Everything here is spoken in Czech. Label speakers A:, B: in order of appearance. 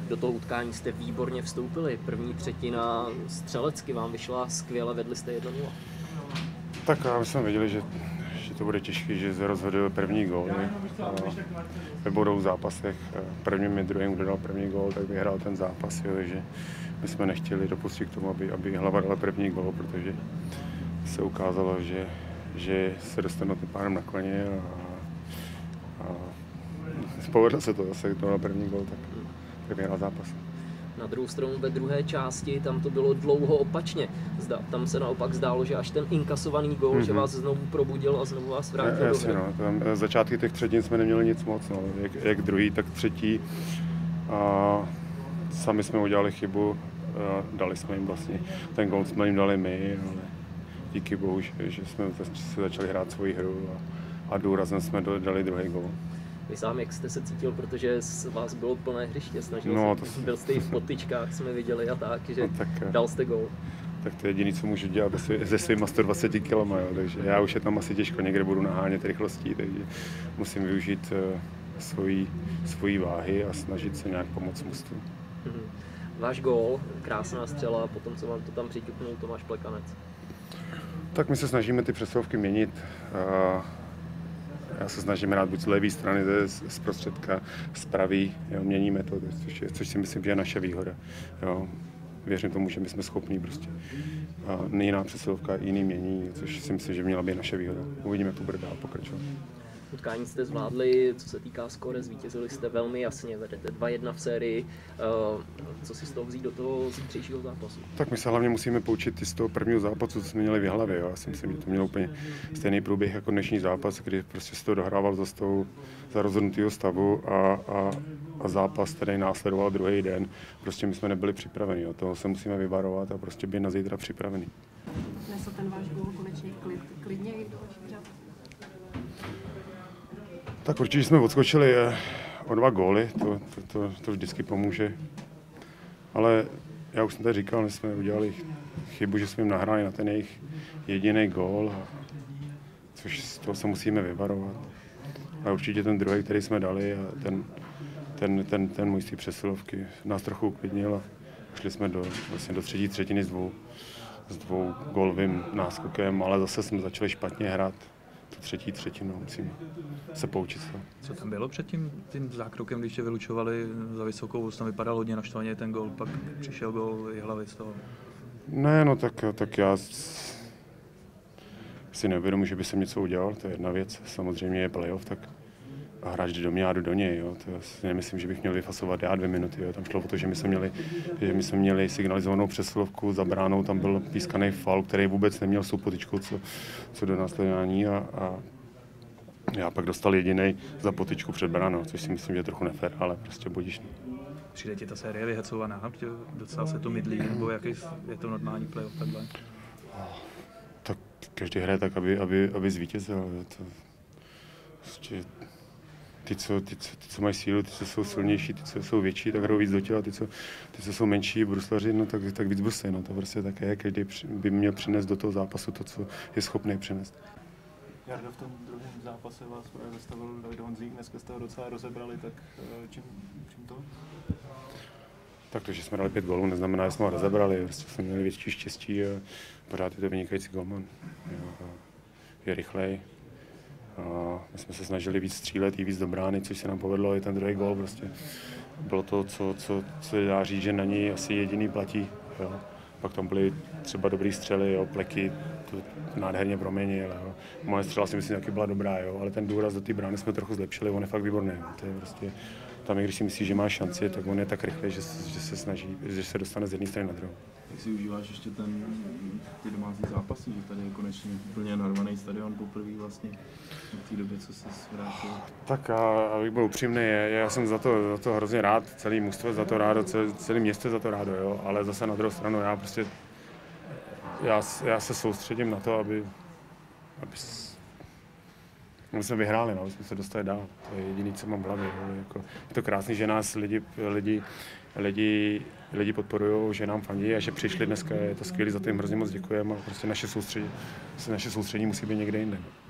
A: Do toho utkání jste výborně vstoupili. První třetina střelecky vám vyšla skvěle, vedli jste 1-0.
B: Tak my jsme věděli, že to bude těžké, že se rozhodl první gól. Ve budou zápasech prvním i druhým, kdo dal první gól, tak vyhrál ten zápas. Jo, takže my jsme nechtěli dopustit k tomu, aby Hlava dala první gól, protože se ukázalo, že se dostanou tím pádem na koně a povedlo se to zase, kdo dal první gól, tak vyhrál zápas.
A: Na druhou stranu ve druhé části tam to bylo dlouho opačně. Tam se naopak zdálo, že až ten inkasovaný gól, že vás znovu probudil a znovu vás vrátil do hry.
B: No, tam začátky těch třetin jsme neměli nic moc, no. Jak druhý, tak třetí. A sami jsme udělali chybu, dali jsme jim vlastně, ten gól jsme jim dali my, ale díky bohu, že jsme se začali hrát svoji hru a důrazem jsme dali druhý gól.
A: Vy sám, jak jste se cítil, protože z vás bylo plné hřiště, byl jste i v potyčkách, jsme viděli a tak, že dal jste gól.
B: Tak to je jediné, co můžu dělat se svýma 120 km, takže já už je tam asi těžko, někde budu nahánět rychlostí, takže musím využít svoji váhy a snažit se nějak pomoct mužstvu.
A: Váš gól, krásná střela, potom co vám to tam přiťuknul Tomáš Plekanec.
B: Tak my se snažíme ty přesilovky měnit. Já se snažím hrát buď z levé strany, z prostředka, z pravý, jo, měníme to, což si myslím, že je naše výhoda. Jo. Věřím tomu, že my jsme schopní prostě. Jiná přesilovka, jiný mění, což si myslím, že měla být naše výhoda. Uvidíme, jak to bude dál pokračovat.
A: Utkání jste zvládli, co se týká skóre, zvítězili jste velmi jasně, vedete 2-1 v sérii. Co si z toho vzít do toho zítřejšího zápasu?
B: Tak my se hlavně musíme poučit z toho prvního zápasu, co jsme měli v hlavě. Jo. Já si myslím, že to mělo úplně stejný průběh jako dnešní zápas, kdy prostě se to dohrával za rozhodnutého stavu a zápas, který následoval druhý den. Prostě my jsme nebyli připraveni. Jo. Toho se musíme vyvarovat a prostě být na zítra připravený.
C: Nesl ten váš gól konečně klidněji do vašich řad?
B: Tak určitě jsme odskočili o 2 góly, to vždycky pomůže. Ale já už jsem tady říkal, že jsme udělali chybu, že jsme jim nahráli na ten jejich jediný gól, což z toho se musíme vyvarovat. A určitě ten druhý, který jsme dali, a ten můj z té přesilovky nás trochu uklidnil a šli jsme do třetí třetiny s dvou gólovým náskokem, ale zase jsme začali špatně hrát. Tu třetí třetinu musíme se poučit.
D: Co tam bylo před tím zákrokem, když tě vylučovali za vysokou, tam vypadal hodně naštvaně ten gól, pak přišel gól Jihlavy z toho?
B: Ne, no tak já si neuvědomuji, že by jsem něco udělal, to je jedna věc, samozřejmě je playoff, tak a hráč jde do mě, já jdu do něj, jo. To si nemyslím, že bych měl vyfasovat já 2 minuty, jo. Tam šlo o to, že my jsme měli signalizovanou přesilovku za bránou, tam byl pískaný faul, který vůbec neměl soupotyčku co do následování a já pak dostal jedinej za potyčku před bránou, což si myslím, že je trochu nefér, ale prostě budíš.
D: Přijde ti ta série vyhecovaná, protože docela se to mydlí, nebo jaký je to normální playoff takhle?
B: Tak každý hraje tak, aby zvítězil. Prostě ty, co mají sílu, ty, co jsou silnější, ty, co jsou větší, tak hrajou víc do těla, ty, co jsou menší, bruslaři, no tak víc brusej, no to prostě také je, každý by měl přinést do toho zápasu to, co je schopný přinést.
E: Jardo, v tom druhém zápase vás právě zastavil David Honzík, dneska jste ho docela rozebrali, tak čím to?
B: Tak to, že jsme dali 5 gólů, neznamená, že jsme ho rozebrali, prostě jsme měli větší štěstí a pořád je to vynikající golman. Je rychlej. A my jsme se snažili víc střílet i víc do brány, což se nám povedlo, i ten druhý gól prostě bylo to, co se dá říct, že na něj asi jediný platí. Jo. Pak tam byly třeba dobrý střely, jo, Pleky to nádherně proměnil. Moje střela si myslím, taky byla dobrá, jo, ale ten důraz do té brány jsme trochu zlepšili, on je fakt výborný. Jo. To je prostě, tam, když si myslí, že má šanci, tak on je tak rychlý, že se snaží, že se dostane z jedné strany na druhou.
E: Jak si užíváš ještě ty domácí zápasy, že tady je konečně úplně narvaný stadion poprvé vlastně v té době, co se vrátil?
B: Tak abych byl upřímný, já jsem za to hrozně rád, celý mužstvo za to rádo, celé město za to rádo, jo, ale zase na druhou stranu já se soustředím na to, aby jsme vyhráli, no, aby jsme se dostali dál. To je jediné, co mám v hlavě. Jako, je to krásný, že nás lidi podporují, že nám fandí a že přišli dneska. Je to skvělé, za to jim hrozně moc děkujeme, ale prostě naše soustředí musí být někde jinde.